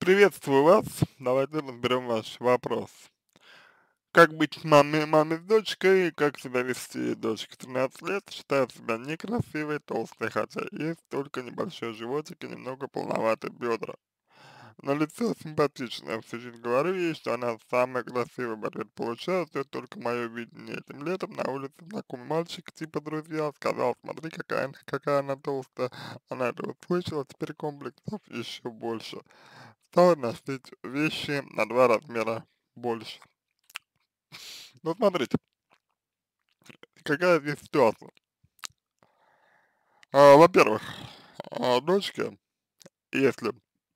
Приветствую вас. Давайте разберем ваш вопрос. Как быть маме с дочкой, как себя вести дочке 13 лет, считает себя некрасивой, толстой, хотя есть только небольшой животик и немного полноватые бедра. На лицо симпатичная, всю жизнь говорю ей, что она самая красивая, говорит, получается, это только мое видение. Этим летом на улице знакомый мальчик, типа друзья, сказал, смотри, какая она толстая. Она это услышала, теперь комплексов еще больше. Стала носить вещи на 2 размера больше. Ну, смотрите, какая здесь ситуация. Во-первых, дочке, если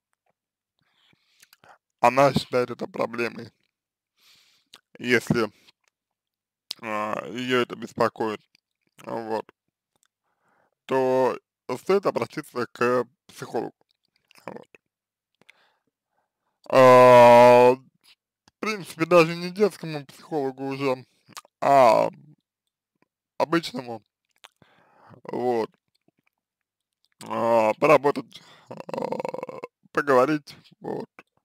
она считает это проблемой, если ее это беспокоит, вот, то стоит обратиться к психологу. Вот. В принципе, даже не детскому психологу уже, а обычному, вот, поработать, поговорить, вот,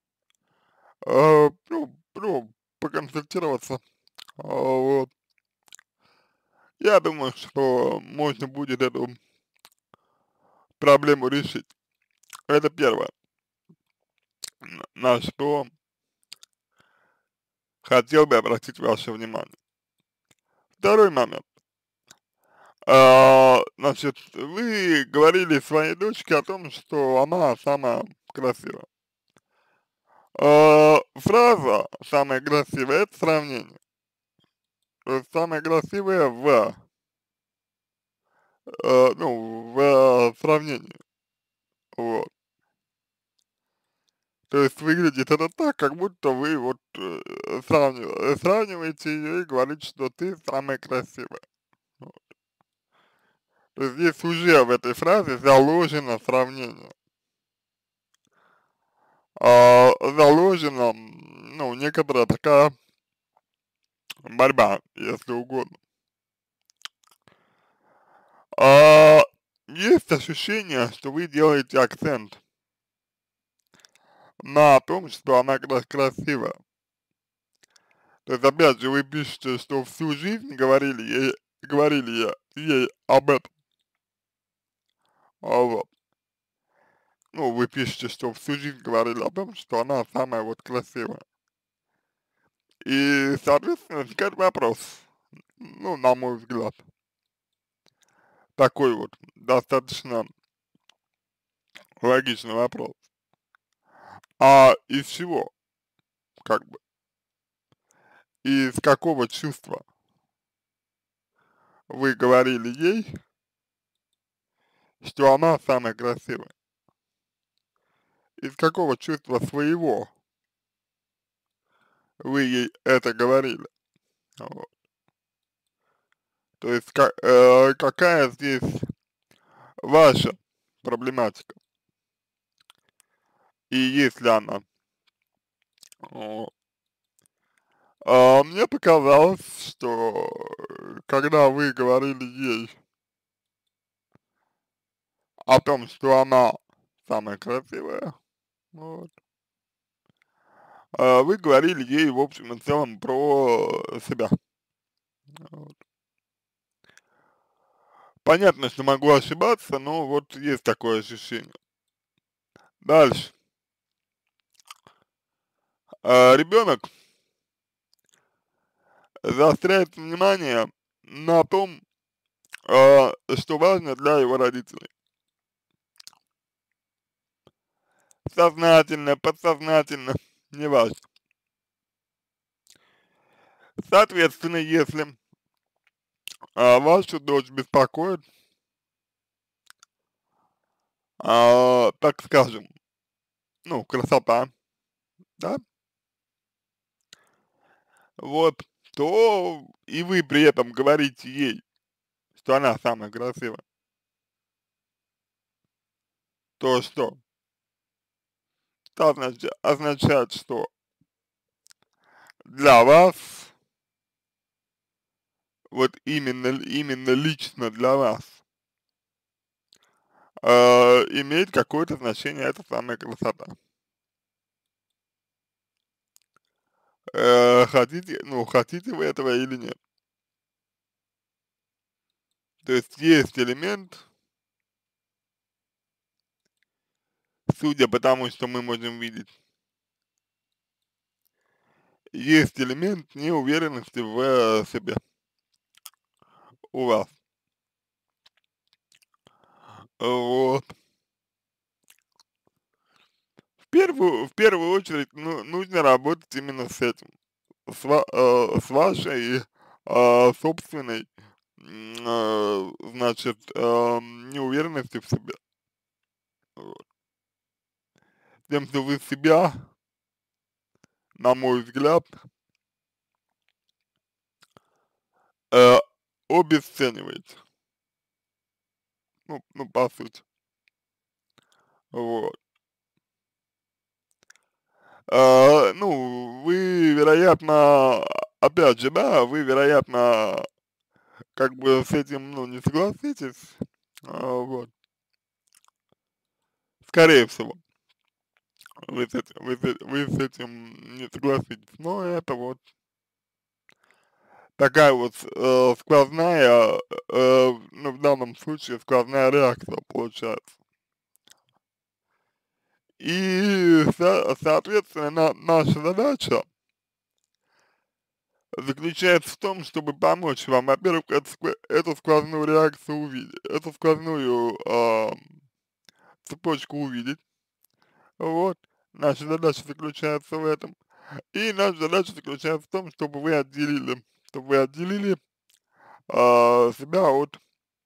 ну, поконсультироваться, вот. Я думаю, что можно будет эту проблему решить. Это первое, на что хотел бы обратить ваше внимание. Второй момент. Значит, вы говорили своей дочке о том, что она самая красивая. Фраза «самая красивая» — это сравнение. То есть самое красивое ну, в сравнении. Вот. То есть выглядит это так, как будто вы вот сравниваете ее и говорите, что ты самая красивая. Вот. То есть здесь уже в этой фразе заложено сравнение. Заложена, ну, некоторая такая борьба, если угодно. А, Есть ощущение, что вы делаете акцент на том, что она красивая. То есть, опять же, вы пишете, что всю жизнь говорили ей об этом. Вот. Ну, вы пишете, что всю жизнь говорили о том, что она самая вот красивая. И, соответственно, возникает вопрос, ну, на мой взгляд, такой вот достаточно логичный вопрос. А из чего, как бы, из какого чувства вы говорили ей, что она самая красивая? Из какого чувства своего вы ей это говорили? Вот. То есть, какая здесь ваша проблематика? И есть ли она? Вот. Мне показалось, что когда вы говорили ей о том, что она самая красивая, вот, вы говорили ей в общем и целом про себя. Вот. Понятно, что могу ошибаться, но вот есть такое ощущение. Дальше. Ребенок заостряет внимание на том, что важно для его родителей. Сознательно, подсознательно, неважно. Соответственно, если вашу дочь беспокоит, так скажем, ну, красота, да, вот, то и вы при этом говорите ей, что она самая красивая, то что? Это означает, что для вас, вот именно лично для вас, имеет какое-то значение эта самая красота. хотите вы этого или нет. То есть элемент, судя по тому, что мы можем видеть, есть элемент неуверенности в себе у вас. Вот. В первую очередь, нужно работать именно с этим, с вашей собственной, значит, неуверенностью в себе. Вот. Тем, что вы себя, на мой взгляд, э, обесцениваете. Ну, по сути. Вот. Вы, вероятно, опять же, да, вы, вероятно, как бы с этим, не согласитесь, вот, скорее всего, вы с этим не согласитесь, но это вот такая вот сквозная, в данном случае сквозная реакция получается. И, соответственно, наша задача заключается в том, чтобы помочь вам, во-первых, эту сквозную реакцию увидеть, эту сквозную цепочку увидеть, вот. Наша задача заключается в этом. И наша задача заключается в том, чтобы вы отделили себя от,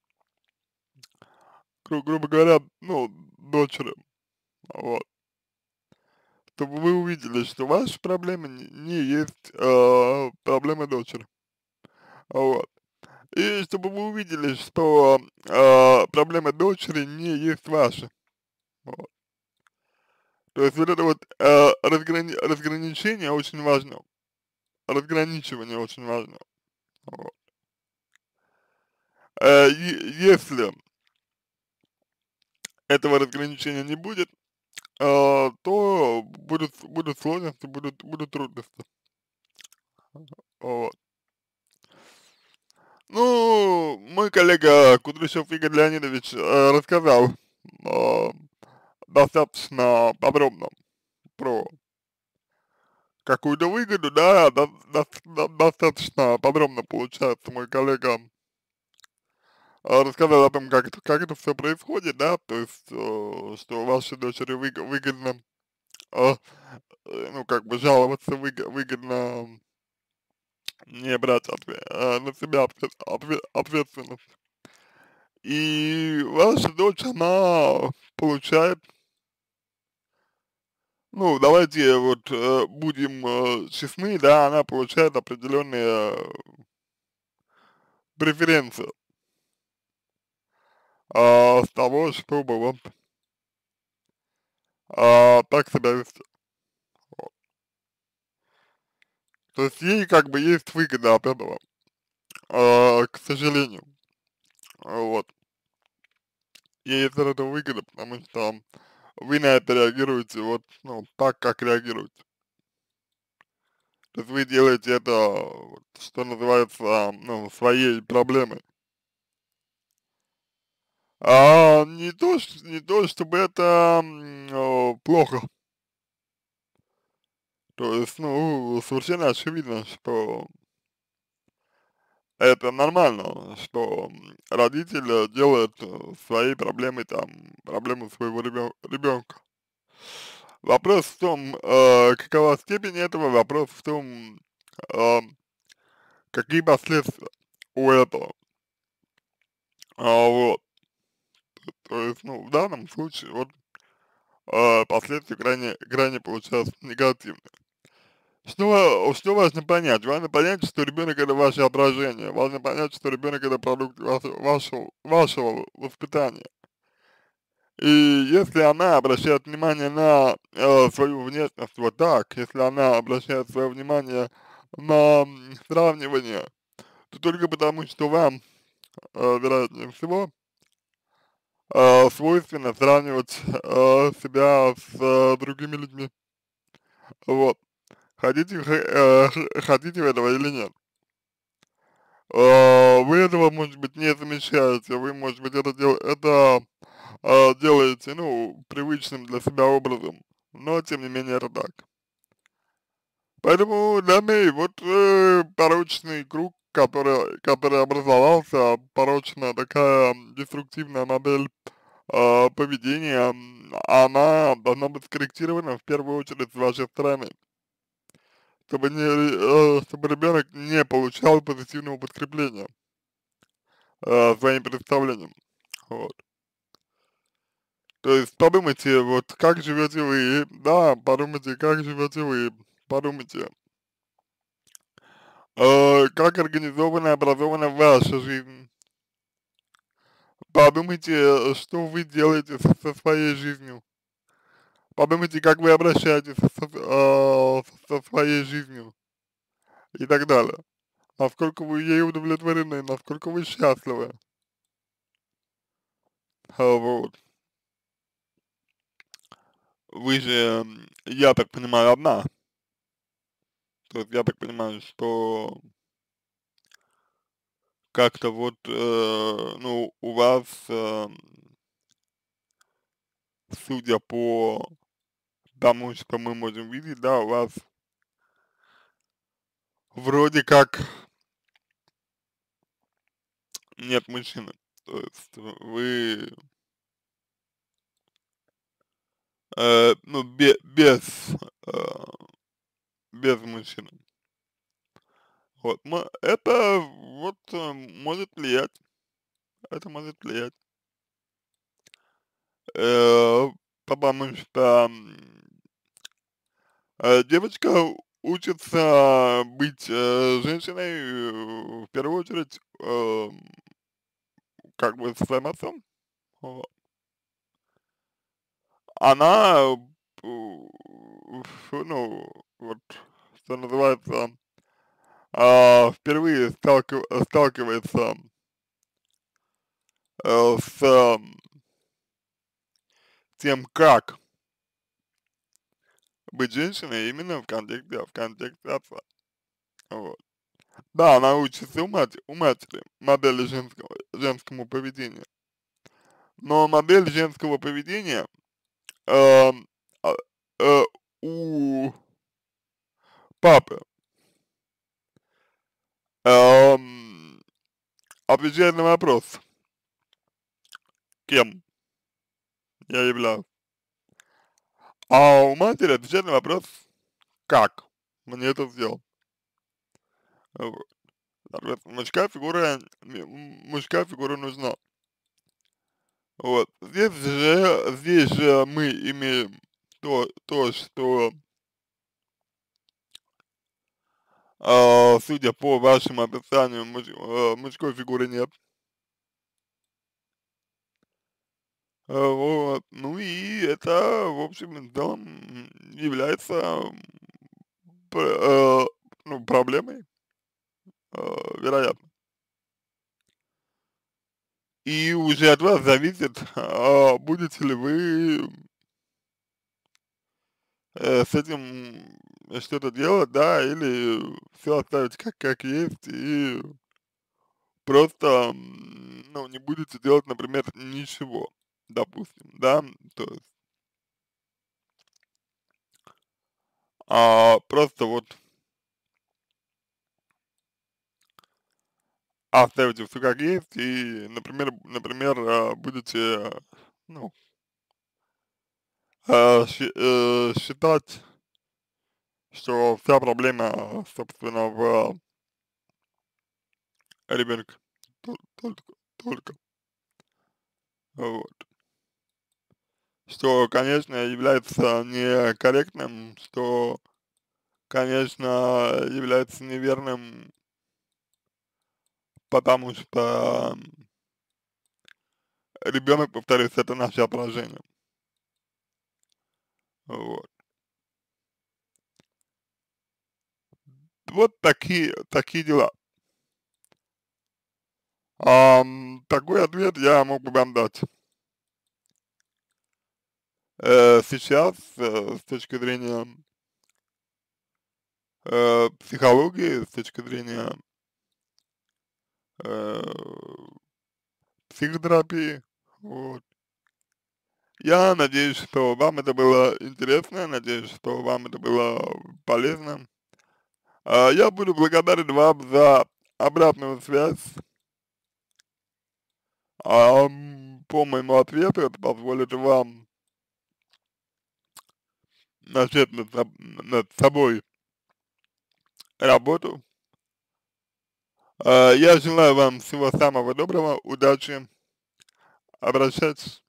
грубо говоря, дочери, вот. Чтобы вы увидели, что ваши проблемы не есть проблемы дочери, вот. И чтобы вы увидели, что проблемы дочери не есть ваши, вот. То есть вот это вот разграничение очень важно, разграничивание очень важно, вот. Если этого разграничения не будет, то будут сложности, будут трудности, вот. Мой коллега Кудряшов Игорь Леонидович рассказал э, достаточно подробно про какую-то выгоду, да, достаточно подробно, получается, мой коллега рассказал о том, как это все происходит, да, то есть, что вашей дочери выгодно, э, как бы жаловаться, выгодно не брать на себя ответственность. И ваша дочь, она получает, давайте вот будем честны, да, она получает определенные преференции с того, чтобы вот так себя вести. Вот. То есть ей как бы есть выгода от этого, к сожалению. Вот. Ей есть от этого выгода, потому что вы на это реагируете вот, так, как реагируете. То есть вы делаете это, вот, что называется, своей проблемой. Не то чтобы это, плохо. То есть, совершенно очевидно, что это нормально, что родитель делает своей проблемой, там, проблему своего ребенка. Вопрос в том, какова степень этого, вопрос в том, э, какие последствия у этого. Вот. То есть, в данном случае, вот, последствия крайне получаются негативные. Что важно понять? Важно понять, что ребенок это ваше отражение. Важно понять, что ребенок это продукт вашего воспитания. И если она обращает внимание на свою внешность вот так, если она обращает свое внимание на сравнивание, то только потому, что вам, вероятнее всего, свойственно сравнивать себя с другими людьми. Вот. хотите вы этого или нет. Вы этого, может быть, не замечаете, вы, может быть, это делаете, ну, привычным для себя образом, но, тем не менее, это так. Поэтому данный вот порочный круг, который образовался, порочная такая деструктивная модель поведения, она должна быть скорректирована в первую очередь с вашей стороны, чтобы ребенок не получал позитивного подкрепления своим представлениям. Вот. То есть подумайте, вот как живете вы, да, подумайте, как живете вы, подумайте, как организована и образована ваша жизнь. Подумайте, что вы делаете со своей жизнью. Подумайте, как вы обращаетесь со своей жизнью и так далее. Насколько вы ей удовлетворены, насколько вы счастливы. Вот. Вы же, я так понимаю, одна. То есть я так понимаю, что как-то вот, ну, у вас, судя по тому, что мы можем видеть, да, у вас вроде как нет мужчины. То есть вы, ну, э, без мужчины. Вот, это вот может влиять, это может влиять. Э, Потому что девочка учится быть женщиной в первую очередь как бы со своим отцом. Вот. Она, ну, вот, что называется, впервые сталкивается с тем, как быть женщиной именно в контексте отца. Вот. Да, она учится у матери модели женскому поведению, но модель женского поведения эм, а, э, у папы эм, отвечает на вопрос, кем я являюсь, а у матери отвечает на вопрос, как мне это сделать. Вот. Соответственно, мужская фигура нужна. Вот. Здесь же мы имеем что судя по вашему описанию, мужской фигуры нет. Вот. Ну и это, в общем и целом, является ну, проблемой, вероятно. И уже от вас зависит, будете ли вы с этим что-то делать, да, или все оставить как есть и просто, ну, не будете делать, например, ничего, допустим, да, то есть, просто вот оставите все как есть и, например, будете, ну, считать, что вся проблема, собственно, в ребенке, только, только, вот. Что, конечно, является некорректным, что, конечно, является неверным, потому что ребенок, повторюсь, это наше отражение. Вот. Вот такие дела. Такой ответ я мог бы вам дать. Сейчас, с точки зрения психологии, с точки зрения э, психотерапии, вот. Я надеюсь, что вам это было интересно, надеюсь, что вам это было полезно. Я буду благодарен вам за обратную связь, по моему ответу. Это позволит вам начать над собой работу. Я желаю вам всего самого доброго, удачи, обращайтесь.